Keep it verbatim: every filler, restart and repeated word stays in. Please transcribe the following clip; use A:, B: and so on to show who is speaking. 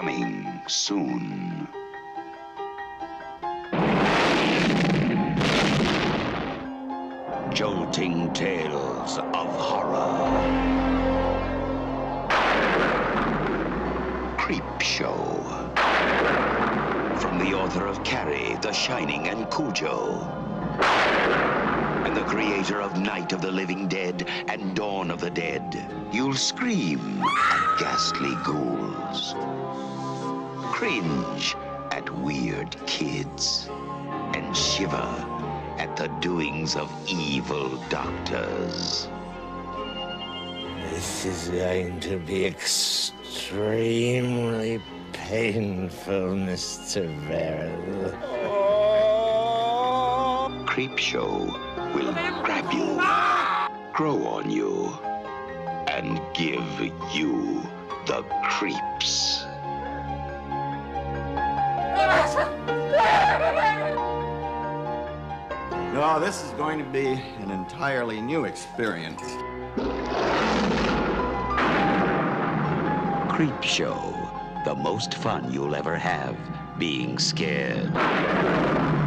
A: Coming soon. Jolting tales of horror. Creep Show. From the author of Carrie, The Shining, and Cujo. And the creator of Night of the Living Dead and Dawn of the Dead. You'll scream at ghastly ghouls. Cringe at weird kids. And shiver at the doings of evil doctors.
B: This is going to be extremely painful, Mister Verrill.
A: Creep Show will grab you, grow on you, and give you the creeps.
C: No, this is going to be an entirely new experience.
A: Creep Show, the most fun you'll ever have being scared.